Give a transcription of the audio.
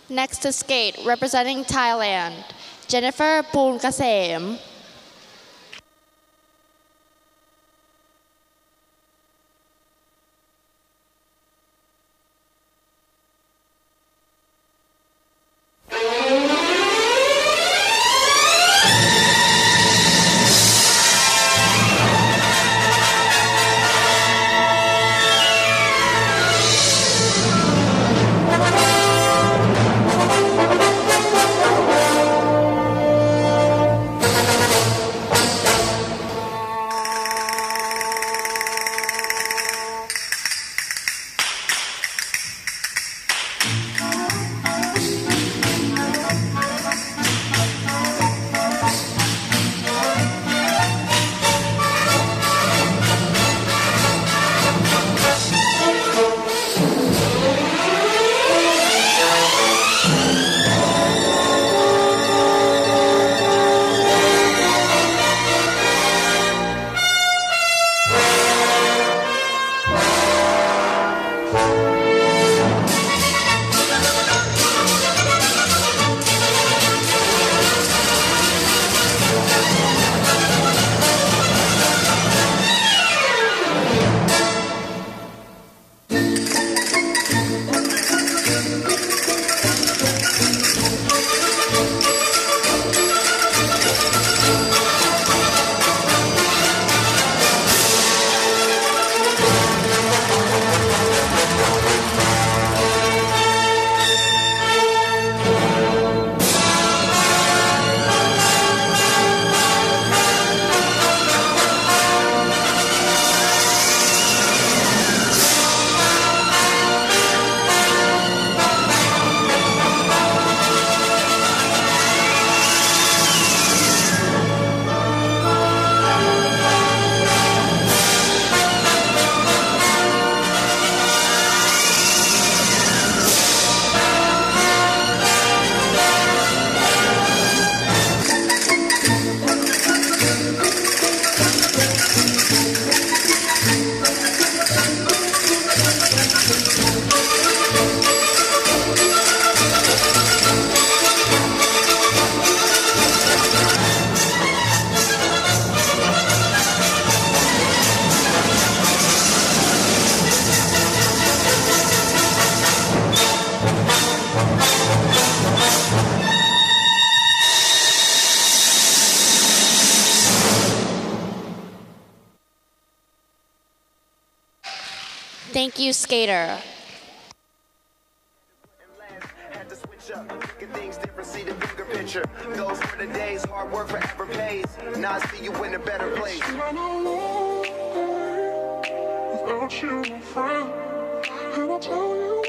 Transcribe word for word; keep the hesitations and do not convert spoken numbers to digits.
Next to skate, representing Thailand, Jennifer Pulgasem. Thank you, skater. Those were the days, hard work forever pays. Now I see you in a better place. Without you, my friend, and I'll tell you